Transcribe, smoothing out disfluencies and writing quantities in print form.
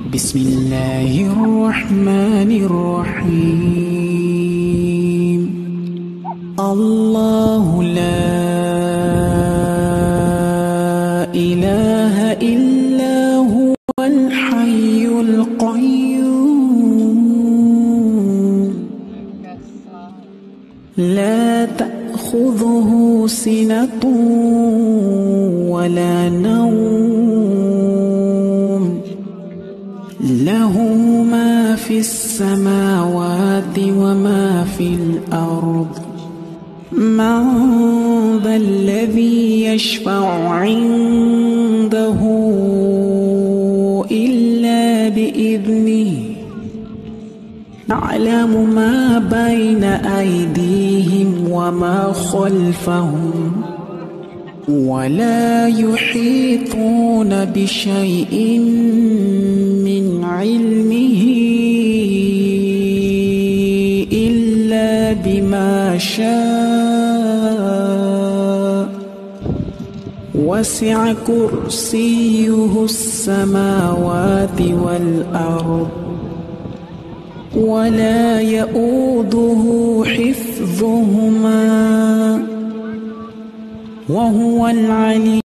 بسم الله الرحمن الرحيم. الله لا إله إلا هو الحي القيوم لا تأخذه سنة ولا نوم له ما في السماوات وما في الأرض. من ذا الذي يشفع عنده إلا بإذنه يعلم ما بين أيديهم وما خلفهم ولا يحيطون بشيء من علمه إلا بما شاء وسع كرسيه السماوات والأرض ولا يؤوده حفظهما وهو العلي